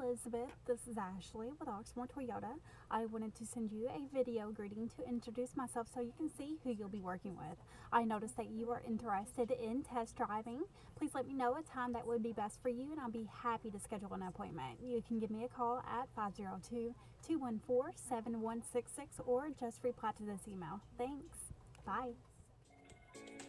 Elizabeth. This is Ashley with Oxmoor Toyota. I wanted to send you a video greeting to introduce myself so you can see who you'll be working with. I noticed that you are interested in test driving. Please let me know a time that would be best for you and I'll be happy to schedule an appointment. You can give me a call at 502-214-7166 or just reply to this email. Thanks. Bye.